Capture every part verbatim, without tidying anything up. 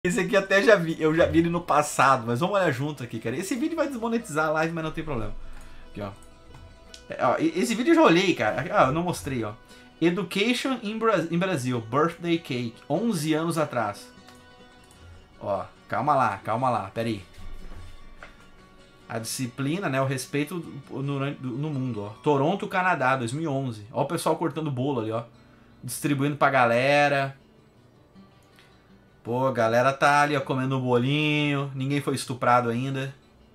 Esse aqui até já vi, eu já vi ele no passado, mas vamos olhar junto aqui, cara. Esse vídeo vai desmonetizar a live, mas não tem problema. Aqui, ó. É, ó esse vídeo eu já olhei, cara. Ah, eu não mostrei, ó. Education in, Bra in Brasil, Birthday Cake, onze anos atrás. Ó, calma lá, calma lá, pera aí. A disciplina, né, o respeito no, no mundo, ó. Toronto, Canadá, dois mil e onze. Ó o pessoal cortando bolo ali, ó. Distribuindo pra galera. Pô, a galera tá ali, ó, comendo um bolinho. Ninguém foi estuprado ainda.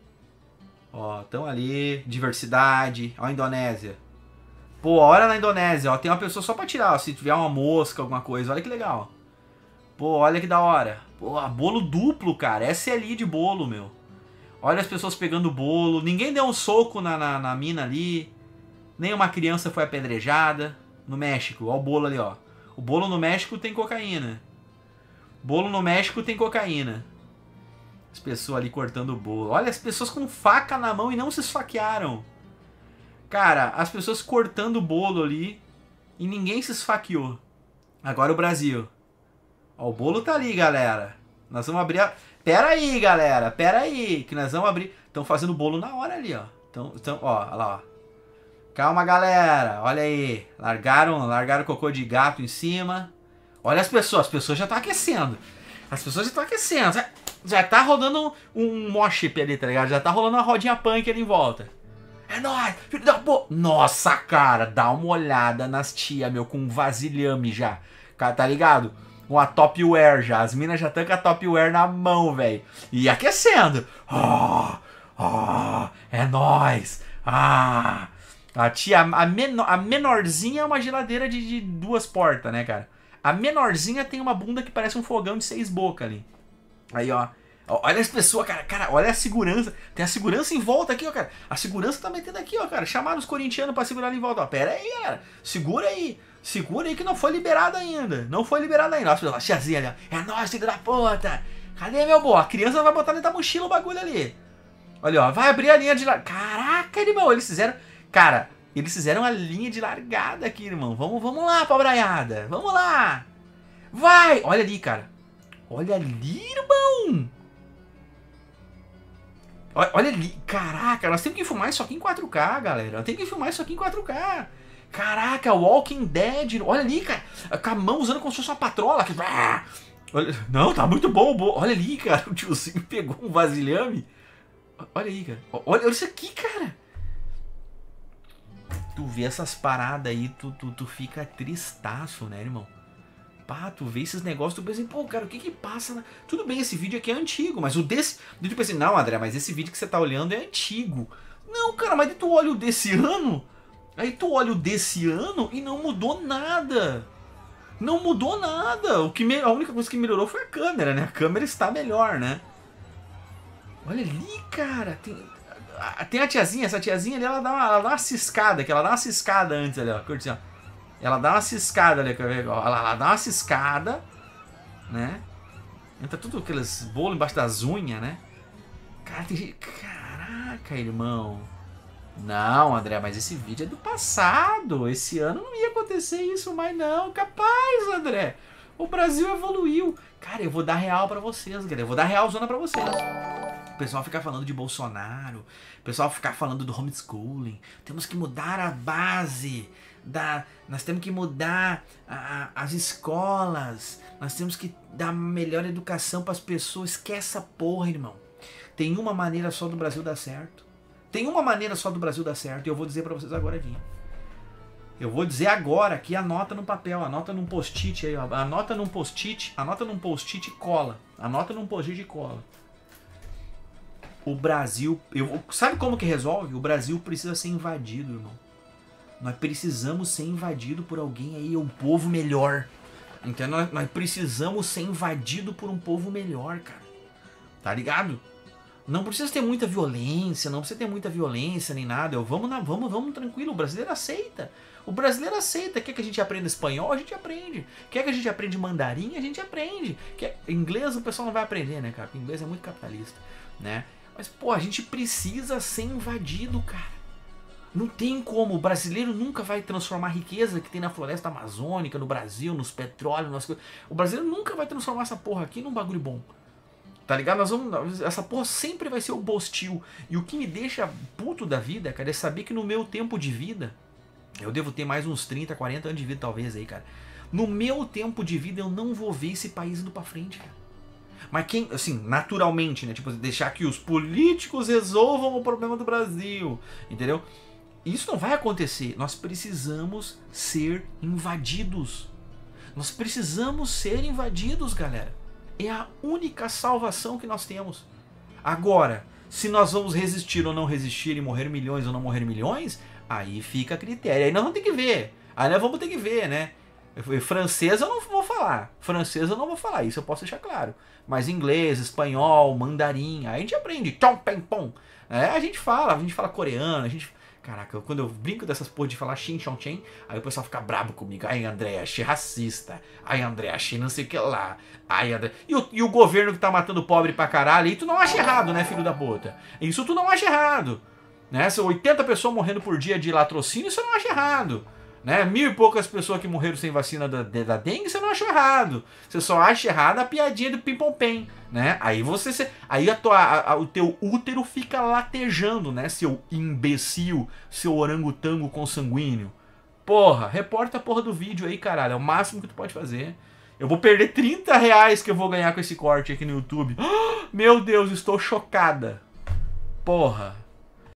Ó, tão ali. Diversidade. Ó a Indonésia. Pô, olha na Indonésia, ó. Tem uma pessoa só pra tirar, ó. Se tiver uma mosca, alguma coisa. Olha que legal. Pô, olha que da hora. Pô, bolo duplo, cara. S L I de bolo, meu. Olha as pessoas pegando bolo. Ninguém deu um soco na, na, na mina ali. Nenhuma criança foi apedrejada. No México, ó o bolo ali, ó. O bolo no México tem cocaína. Bolo no México tem cocaína. As pessoas ali cortando o bolo. Olha as pessoas com faca na mão e não se esfaquearam. Cara, as pessoas cortando o bolo ali e ninguém se esfaqueou. Agora o Brasil. Ó, o bolo tá ali, galera. Nós vamos abrir a... Pera aí, galera. Pera aí, que nós vamos abrir... Estão fazendo bolo na hora ali, ó. Então, então, ó, olha lá, ó. Calma, galera. Olha aí. Largaram, largaram cocô de gato em cima. Olha as pessoas. As pessoas já estão aquecendo. As pessoas já estão aquecendo. Já, já tá rodando um, um moship ali, tá ligado? Já tá rolando uma rodinha punk ali em volta. É nóis, filho da porra. Nossa, cara. Dá uma olhada nas tia, meu, com um vasilhame já. Cara, tá ligado? Uma Topware já. As minas já estão com a Topware na mão, velho. E aquecendo. Oh, oh, é nóis. Ah... A tia, a, menor, a menorzinha é uma geladeira de, de duas portas, né, cara? A menorzinha tem uma bunda que parece um fogão de seis bocas ali. Aí, ó. Olha as pessoas, cara. Cara, olha a segurança. Tem a segurança em volta aqui, ó, cara. A segurança tá metendo aqui, ó, cara. Chamaram os corintianos pra segurar ali em volta. Ó, pera aí, galera. Segura aí. Segura aí que não foi liberado ainda. Não foi liberado ainda. Nossa, a tiazinha ali, ó. É nóis, filho da puta. Cadê, meu boa? A criança vai botar dentro da mochila o bagulho ali. Olha, ó. Vai abrir a linha de... Caraca, irmão. Eles fizeram... Cara, eles fizeram a linha de largada aqui, irmão. Vamos, vamos lá pra braiada. Vamos lá. Vai. Olha ali, cara. Olha ali, irmão. Olha, olha ali. Caraca, nós temos que filmar isso aqui em quatro K, galera. Temos que filmar isso aqui em quatro K. Caraca, Walking Dead. Olha ali, cara. Com a mão usando como se fosse uma patrola. Olha, não, tá muito bom. Olha ali, cara. O tiozinho pegou um vasilhame. Olha aí, cara. Olha, olha isso aqui, cara. Tu vê essas paradas aí, tu, tu, tu fica tristaço, né, irmão? Pá, tu vê esses negócios, tu pensa assim, pô, cara, o que que passa? Na... Tudo bem, esse vídeo aqui é antigo, mas o desse... Tu pensa assim, não, André, mas esse vídeo que você tá olhando é antigo. Não, cara, mas tu olha o desse ano, aí tu olha o desse ano e não mudou nada. Não mudou nada. O que me... A única coisa que melhorou foi a câmera, né? A câmera está melhor, né? Olha ali, cara, tem... Tem a tiazinha, essa tiazinha ali, ela dá, uma, ela dá uma ciscada, que ela dá uma ciscada antes ali, ó. Curte, ó. Ela dá uma ciscada ali, ela, ela dá uma ciscada, né? Entra tudo aqueles bolos embaixo das unhas, né? Cara, tem gente... Caraca, irmão. Não, André, mas esse vídeo é do passado. Esse ano não ia acontecer isso mais não. Capaz, André. O Brasil evoluiu. Cara, eu vou dar real pra vocês, galera. Eu vou dar real zona pra vocês. O pessoal ficar falando de Bolsonaro, o pessoal ficar falando do homeschooling. Temos que mudar a base, da, nós temos que mudar a, a, as escolas, nós temos que dar melhor educação para as pessoas. Esquece essa porra, irmão. Tem uma maneira só do Brasil dar certo. Tem uma maneira só do Brasil dar certo e eu vou dizer para vocês agora aqui. Eu vou dizer agora aqui, anota no papel, anota num post-it aí, ó. Anota num post-it, anota num post-it e cola. Anota num post-it e cola. O Brasil... Eu, sabe como que resolve? O Brasil precisa ser invadido, irmão. Nós precisamos ser invadido por alguém aí, um povo melhor. Entendeu? Nós, nós precisamos ser invadido por um povo melhor, cara. Tá ligado? Não precisa ter muita violência, não precisa ter muita violência nem nada. Eu, vamos, na, vamos, vamos tranquilo, o brasileiro aceita. O brasileiro aceita. Quer que a gente aprenda espanhol? A gente aprende. Quer que a gente aprenda mandarim? A gente aprende. Quer... Inglês o pessoal não vai aprender, né, cara? Porque inglês é muito capitalista, né? Mas, pô, a gente precisa ser invadido, cara. Não tem como, o brasileiro nunca vai transformar a riqueza que tem na floresta amazônica, no Brasil, nos petróleos, nas coisas. O brasileiro nunca vai transformar essa porra aqui num bagulho bom. Tá ligado? Nós vamos, essa porra sempre vai ser o bostil. E o que me deixa puto da vida, cara, é saber que no meu tempo de vida, eu devo ter mais uns trinta, quarenta anos de vida talvez aí, cara. No meu tempo de vida eu não vou ver esse país indo pra frente, cara. Mas quem, assim, naturalmente, né? Tipo, deixar que os políticos resolvam o problema do Brasil, entendeu? Isso não vai acontecer. Nós precisamos ser invadidos. Nós precisamos ser invadidos, galera. É a única salvação que nós temos. Agora, se nós vamos resistir ou não resistir e morrer milhões ou não morrer milhões, aí fica a critério. Aí nós vamos ter que ver. Aí nós vamos ter que ver, né? Francês eu não vou falar. Francês eu não vou falar. Isso eu posso deixar claro. Mas inglês, espanhol, mandarim, aí a gente aprende. Tchom, pem, pom. É, a gente fala. A gente fala coreano. A gente... Caraca, quando eu brinco dessas porra de falar xin, chong, chen, aí o pessoal fica brabo comigo. Ai, André, achei racista. Ai, André, achei não sei o que lá. Ai, André... E o, e o governo que tá matando pobre pra caralho, e tu não acha errado, né, filho da puta? Isso tu não acha errado. Né? São oitenta pessoas morrendo por dia de latrocínio, isso eu não acha errado. Né? Mil e poucas pessoas que morreram sem vacina da, da dengue, você não achou errado. Você só acha errado a piadinha do pim-pom-pem, né? Aí você, aí a tua, a, a, o teu útero fica latejando, né? Seu imbecil, seu orangotango consanguíneo. Porra, reporta a porra do vídeo aí, caralho. É o máximo que tu pode fazer. Eu vou perder trinta reais que eu vou ganhar com esse corte aqui no YouTube. Oh, meu Deus, estou chocada. Porra.